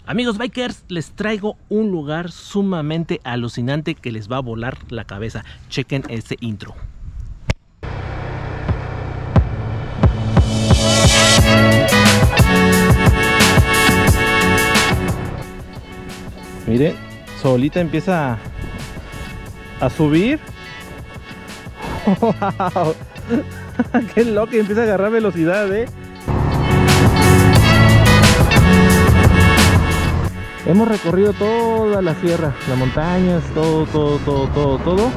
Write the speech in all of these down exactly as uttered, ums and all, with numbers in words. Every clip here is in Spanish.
Amigos bikers, les traigo un lugar sumamente alucinante que les va a volar la cabeza. Chequen este intro. Miren, solita empieza a, a subir. ¡Wow! ¡Qué loco! Empieza a agarrar velocidad, ¿eh? Hemos recorrido toda la sierra, las montañas, todo, todo, todo, todo, todo.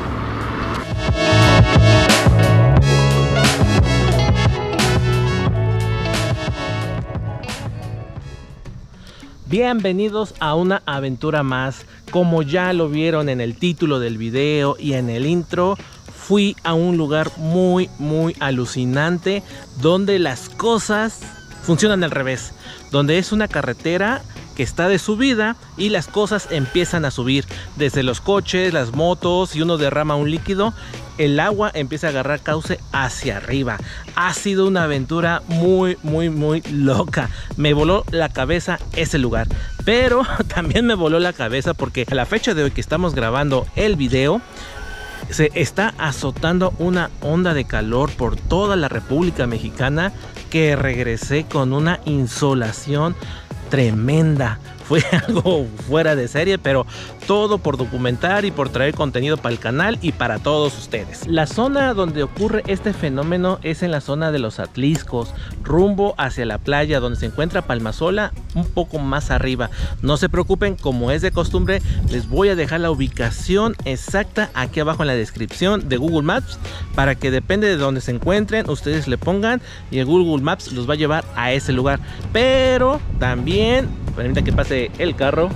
Bienvenidos a una aventura más. Como ya lo vieron en el título del video y en el intro, fui a un lugar muy, muy alucinante donde las cosas funcionan al revés. Donde es una carretera que está de subida y las cosas empiezan a subir. Desde los coches, las motos, y uno derrama un líquido, el agua empieza a agarrar cauce hacia arriba. Ha sido una aventura muy, muy, muy loca. Me voló la cabeza ese lugar. Pero también me voló la cabeza porque a la fecha de hoy que estamos grabando el video, se está azotando una onda de calor por toda la República Mexicana, que regresé con una insolación tremenda. Fue algo fuera de serie, pero todo por documentar y por traer contenido para el canal y para todos ustedes. La zona donde ocurre este fenómeno es en la zona de los Atliscos, rumbo hacia la playa donde se encuentra Palmasola, un poco más arriba. No se preocupen, como es de costumbre, les voy a dejar la ubicación exacta aquí abajo en la descripción de Google Maps, para que depende de donde se encuentren, ustedes le pongan y el Google Maps los va a llevar a ese lugar. Pero también, permítanme que pase el carro,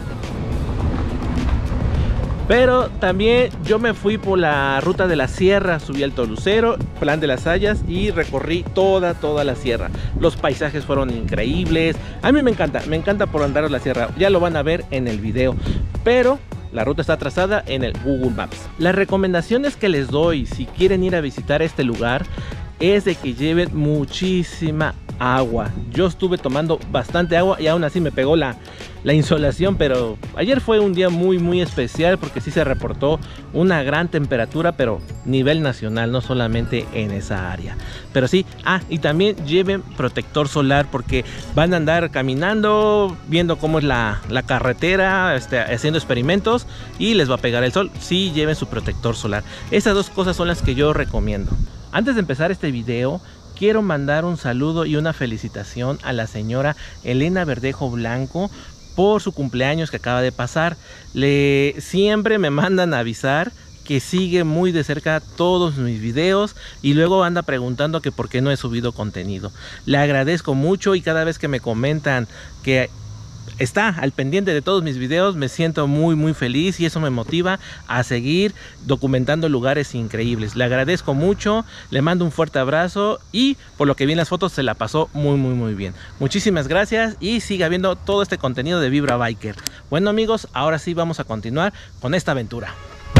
pero también yo me fui por la ruta de la sierra, subí al Tolucero, Plan de las Hayas, y recorrí toda, toda la sierra. Los paisajes fueron increíbles. A mí me encanta, me encanta por andar a la sierra. Ya lo van a ver en el video, pero la ruta está trazada en el Google Maps. Las recomendaciones que les doy si quieren ir a visitar este lugar es de que lleven muchísima agua. Yo estuve tomando bastante agua y aún así me pegó la, la insolación, pero ayer fue un día muy muy especial porque sí se reportó una gran temperatura, pero nivel nacional, no solamente en esa área. Pero sí, ah, y también lleven protector solar porque van a andar caminando, viendo cómo es la, la carretera, este, haciendo experimentos y les va a pegar el sol. Sí, lleven su protector solar. Esas dos cosas son las que yo recomiendo. Antes de empezar este video, quiero mandar un saludo y una felicitación a la señora Elena Verdejo Blanco por su cumpleaños que acaba de pasar. Le, siempre me mandan a avisar que sigue muy de cerca todos mis videos y luego anda preguntando que por qué no he subido contenido. Le agradezco mucho y cada vez que me comentan que está al pendiente de todos mis videos, me siento muy muy feliz y eso me motiva a seguir documentando lugares increíbles. Le agradezco mucho, le mando un fuerte abrazo y por lo que vi en las fotos se la pasó muy muy muy bien. Muchísimas gracias y siga viendo todo este contenido de Vibra Biker. Bueno amigos, ahora sí vamos a continuar con esta aventura.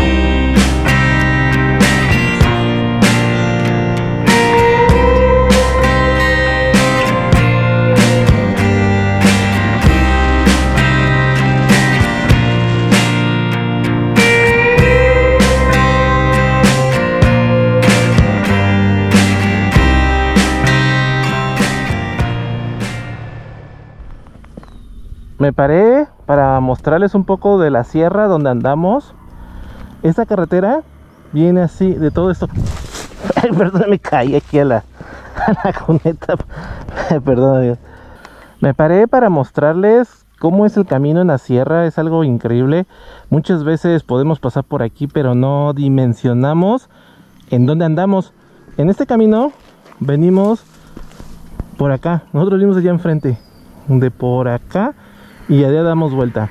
Me paré para mostrarles un poco de la sierra donde andamos. Esta carretera viene así, de todo esto. Ay, perdón, me caí aquí a la, a la cuneta. Perdón, Dios. Me paré para mostrarles cómo es el camino en la sierra. Es algo increíble. Muchas veces podemos pasar por aquí, pero no dimensionamos en dónde andamos. En este camino venimos por acá. Nosotros venimos allá enfrente, de por acá. Y allá damos vuelta.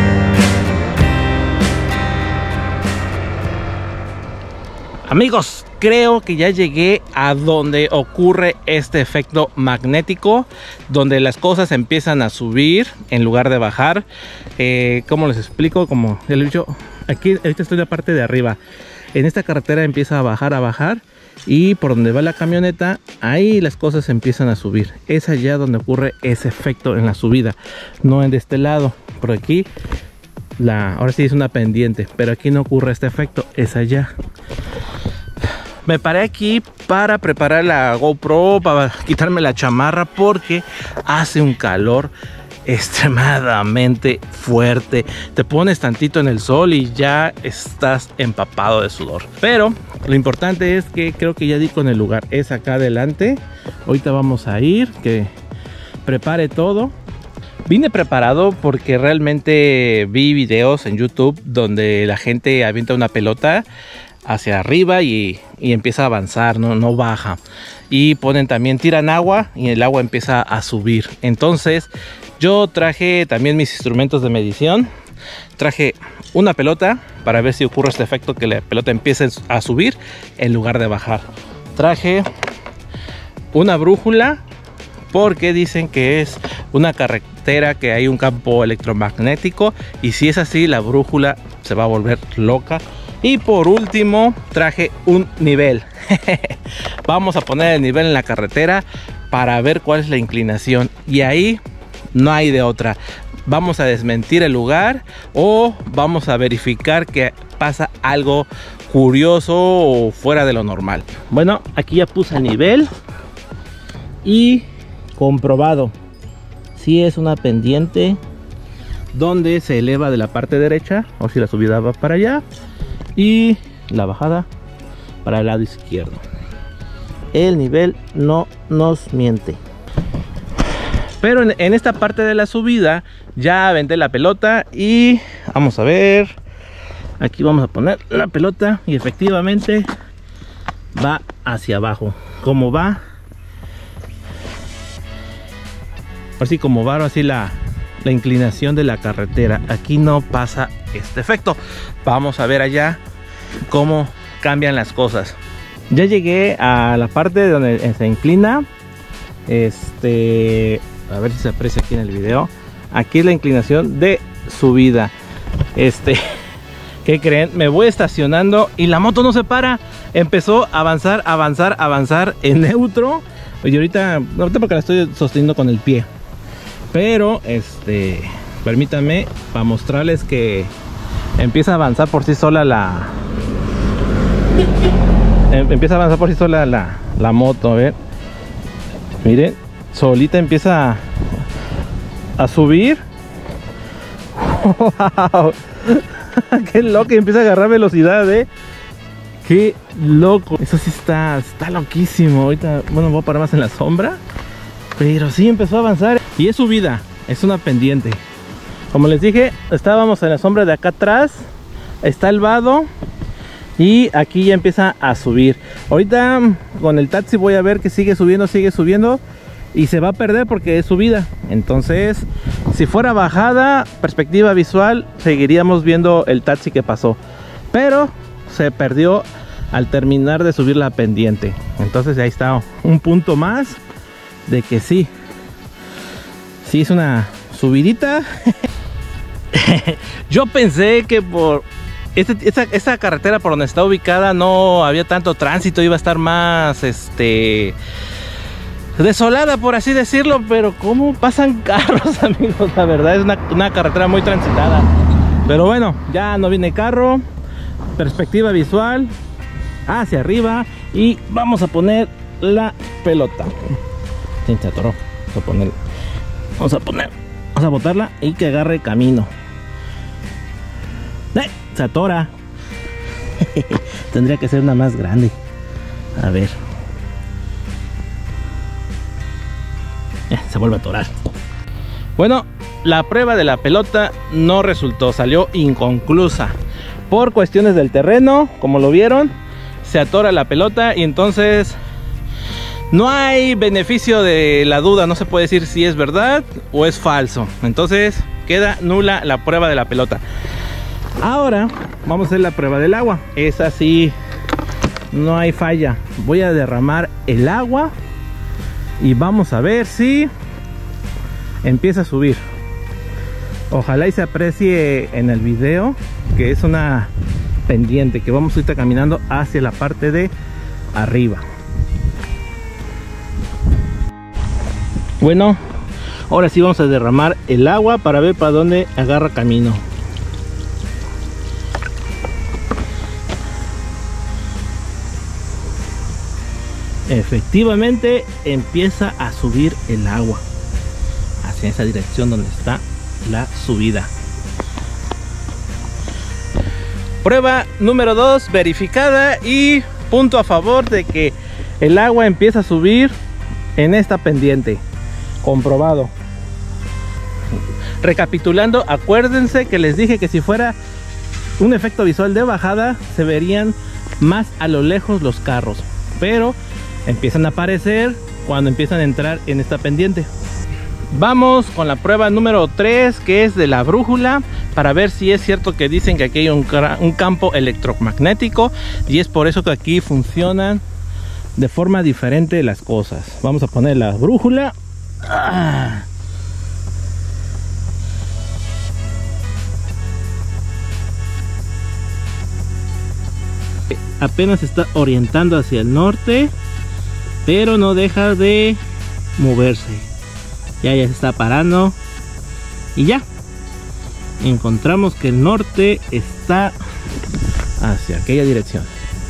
Amigos, creo que ya llegué a donde ocurre este efecto magnético, donde las cosas empiezan a subir en lugar de bajar. Eh, ¿Cómo les explico? Como ya les he dicho, aquí ahorita estoy en la parte de arriba. En esta carretera empieza a bajar, a bajar. Y por donde va la camioneta, ahí las cosas empiezan a subir. Es allá donde ocurre ese efecto en la subida, no en de este lado. Por aquí, la, ahora sí es una pendiente, pero aquí no ocurre este efecto, es allá. Me paré aquí para preparar la GoPro, para quitarme la chamarra, porque hace un calor extremadamente fuerte. Te pones tantito en el sol y ya estás empapado de sudor. Pero lo importante es que creo que ya di con el lugar. Es acá adelante. Ahorita vamos a ir, que prepare todo. Vine preparado porque realmente vi videos en YouTube donde la gente avienta una pelota hacia arriba y, y empieza a avanzar, no, no baja. Y ponen también, tiran agua y el agua empieza a subir. Entonces yo traje también mis instrumentos de medición. Traje una pelota para ver si ocurre este efecto, que la pelota empiece a subir en lugar de bajar. Traje una brújula porque dicen que es una carretera que hay un campo electromagnético, y si es así la brújula se va a volver loca. Y por último traje un nivel. Vamos a poner el nivel en la carretera para ver cuál es la inclinación, y ahí no hay de otra. Vamos a desmentir el lugar o vamos a verificar que pasa algo curioso o fuera de lo normal. Bueno, aquí ya puse el nivel y comprobado. Si es una pendiente donde se eleva de la parte derecha, o si la subida va para allá y la bajada para el lado izquierdo. El nivel no nos miente. Pero en, en esta parte de la subida ya aventé la pelota y vamos a ver. Aquí vamos a poner la pelota y efectivamente va hacia abajo. Como va, así como va así la, la inclinación de la carretera. Aquí no pasa este efecto. Vamos a ver allá cómo cambian las cosas. Ya llegué a la parte donde se inclina. Este, a ver si se aprecia aquí en el video. Aquí es la inclinación de subida. Este, ¿qué creen? Me voy estacionando y la moto no se para. Empezó a avanzar, avanzar, avanzar en neutro. Y ahorita, ahorita porque la estoy sosteniendo con el pie. Pero, este, permítanme para mostrarles que empieza a avanzar por sí sola la... Empieza a avanzar por sí sola la, la moto, a ver. Miren, solita empieza a, a subir. ¡Wow! ¡Qué loco! Y empieza a agarrar velocidad, ¿eh? ¡Qué loco! Eso sí está, está loquísimo. Ahorita, bueno, voy a parar más en la sombra. Pero sí empezó a avanzar. Y es subida, es una pendiente. Como les dije, estábamos en la sombra de acá atrás. Está el vado. Y aquí ya empieza a subir. Ahorita con el taxi voy a ver que sigue subiendo, sigue subiendo. Y se va a perder porque es subida. Entonces, si fuera bajada, perspectiva visual, seguiríamos viendo el taxi que pasó. Pero se perdió al terminar de subir la pendiente. Entonces ahí está un punto más de que sí. Sí es una subidita. Yo pensé que por... Este, esta, esta carretera por donde está ubicada no había tanto tránsito, iba a estar más este desolada, por así decirlo, pero ¿cómo pasan carros, amigos? La verdad es una, una carretera muy transitada. Pero bueno, ya no viene carro. Perspectiva visual hacia arriba y vamos a poner la pelota. Se atoró. Vamos a poner, vamos a poner, vamos a botarla y que agarre camino. ¡Eh! Se atora. Tendría que ser una más grande. A ver. Eh, se vuelve a atorar. Bueno, la prueba de la pelota no resultó, salió inconclusa. Por cuestiones del terreno, como lo vieron, se atora la pelota y entonces no hay beneficio de la duda. No se puede decir si es verdad o es falso. Entonces queda nula la prueba de la pelota. Ahora vamos a hacer la prueba del agua. Es así, no hay falla. Voy a derramar el agua y vamos a ver si empieza a subir. Ojalá y se aprecie en el video que es una pendiente que vamos a ir caminando hacia la parte de arriba. Bueno, ahora sí vamos a derramar el agua para ver para dónde agarra camino. Efectivamente empieza a subir el agua hacia esa dirección donde está la subida. Prueba número dos verificada y punto a favor de que el agua empieza a subir en esta pendiente. Comprobado. Recapitulando, acuérdense que les dije que si fuera un efecto visual de bajada se verían más a lo lejos los carros, pero empiezan a aparecer cuando empiezan a entrar en esta pendiente. Vamos con la prueba número tres, que es de la brújula, para ver si es cierto que dicen que aquí hay un, un campo electromagnético y es por eso que aquí funcionan de forma diferente las cosas. Vamos a poner la brújula. Ah. Apenas está orientando hacia el norte, pero no deja de moverse. Ya ya se está parando y ya encontramos que el norte está hacia aquella dirección.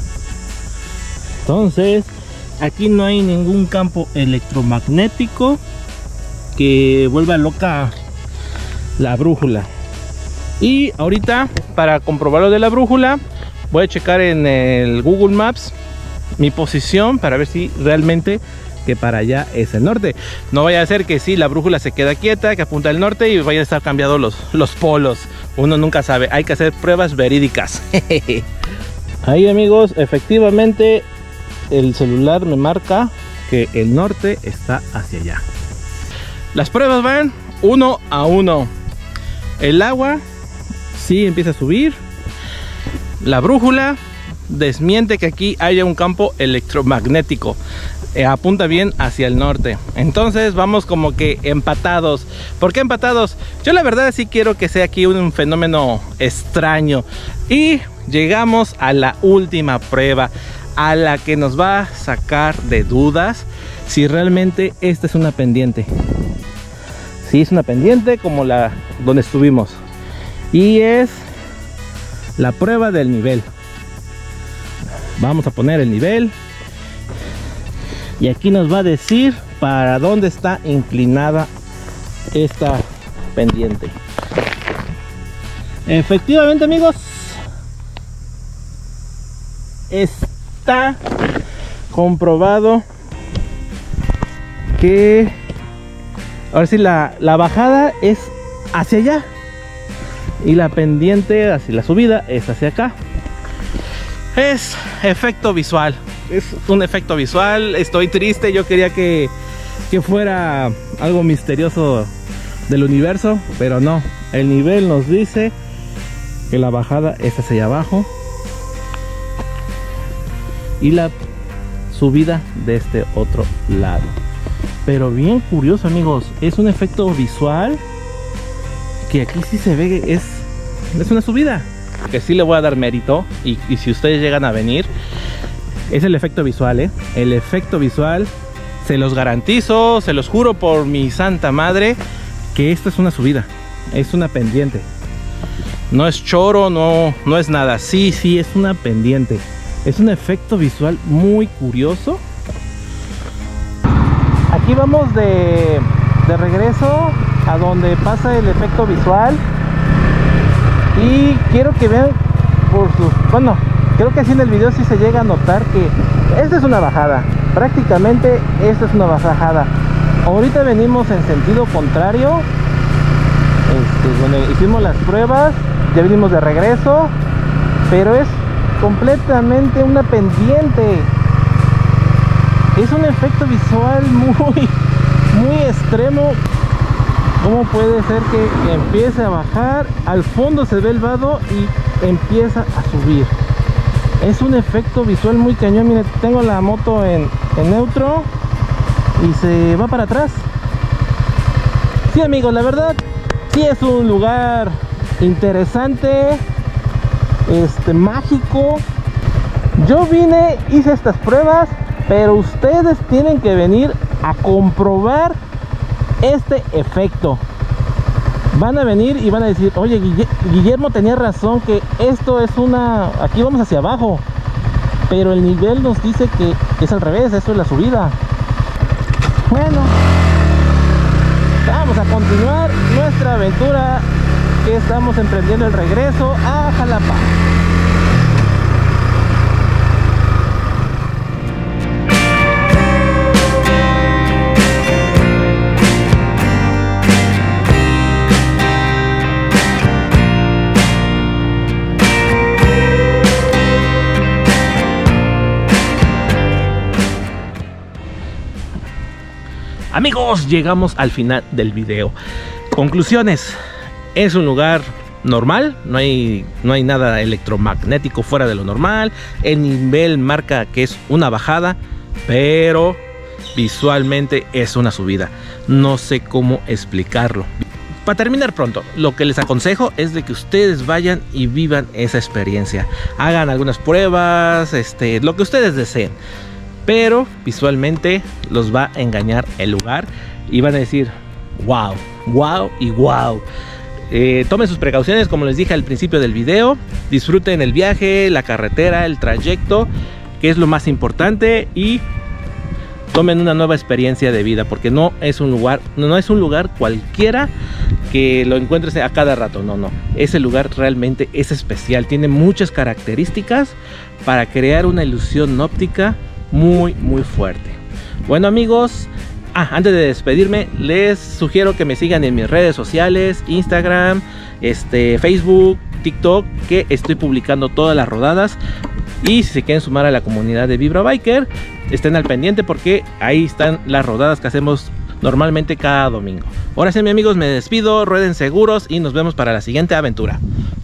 Entonces aquí no hay ningún campo electromagnético que vuelva loca la brújula. Y ahorita, para comprobar lo de la brújula, voy a checar en el Google Maps mi posición para ver si realmente que para allá es el norte. No vaya a ser que si sí, la brújula se queda quieta, que apunta al norte y vayan a estar cambiados los, los polos. Uno nunca sabe, hay que hacer pruebas verídicas. Ahí, amigos, efectivamente el celular me marca que el norte está hacia allá. Las pruebas van uno a uno. El agua sí empieza a subir. La brújula desmiente que aquí haya un campo electromagnético. Eh, apunta bien hacia el norte. Entonces vamos como que empatados. ¿Por qué empatados? Yo la verdad sí quiero que sea aquí un fenómeno extraño. Y llegamos a la última prueba, a la que nos va a sacar de dudas si realmente esta es una pendiente. Si es una pendiente como la donde estuvimos. Y es la prueba del nivel. Vamos a poner el nivel. Y aquí nos va a decir para dónde está inclinada esta pendiente. Efectivamente, amigos, está comprobado que ahora sí la, la bajada es hacia allá y la pendiente hacia la subida es hacia acá. Es efecto visual. Es un efecto visual. Estoy triste, yo quería que, que fuera algo misterioso del universo, pero no. El nivel nos dice que la bajada es hacia allá abajo y la subida de este otro lado. Pero bien curioso, amigos, es un efecto visual que aquí sí se ve que es, es una subida, que sí le voy a dar mérito. Y, y si ustedes llegan a venir, es el efecto visual, ¿eh? El efecto visual, se los garantizo, se los juro por mi santa madre, que esto es una subida, es una pendiente. No es choro, no, no es nada. Sí, sí, es una pendiente. Es un efecto visual muy curioso. Aquí vamos de, de regreso a donde pasa el efecto visual. Y quiero que vean por sus... Bueno, creo que así en el video sí se llega a notar que esta es una bajada. Prácticamente esta es una bajada. Ahorita venimos en sentido contrario. Este, donde hicimos las pruebas, ya venimos de regreso, pero es completamente una pendiente. Es un efecto visual muy, muy extremo. ¿Cómo puede ser que empiece a bajar? Al fondo se ve el vado y empieza a subir. Es un efecto visual muy cañón. Miren, tengo la moto en, en neutro y se va para atrás. Sí, amigos, la verdad sí es un lugar interesante, este, mágico. Yo vine, hice estas pruebas, pero ustedes tienen que venir a comprobar este efecto. Van a venir y van a decir, oye, Guillermo tenía razón, que esto es una... Aquí vamos hacia abajo, pero el nivel nos dice que es al revés, esto es la subida. Bueno, vamos a continuar nuestra aventura, que estamos emprendiendo el regreso a Jalapa. Amigos, llegamos al final del video. Conclusiones: es un lugar normal, no hay, no hay nada electromagnético fuera de lo normal. El nivel marca que es una bajada, pero visualmente es una subida. No sé cómo explicarlo. Para terminar pronto, lo que les aconsejo es de que ustedes vayan y vivan esa experiencia. Hagan algunas pruebas, este, lo que ustedes deseen. Pero visualmente los va a engañar el lugar y van a decir wow, wow y wow. Eh, tomen sus precauciones, como les dije al principio del video. Disfruten el viaje, la carretera, el trayecto, que es lo más importante, y tomen una nueva experiencia de vida, porque no es un lugar, no es un lugar cualquiera que lo encuentres a cada rato. No, no. Ese lugar realmente es especial, tiene muchas características para crear una ilusión óptica muy muy fuerte. Bueno, amigos, ah, antes de despedirme, les sugiero que me sigan en mis redes sociales: Instagram, este, Facebook, TikTok, que estoy publicando todas las rodadas. Y si se quieren sumar a la comunidad de Vibra Biker, estén al pendiente, porque ahí están las rodadas que hacemos normalmente cada domingo. Ahora sí, mis amigos, me despido, rueden seguros y nos vemos para la siguiente aventura.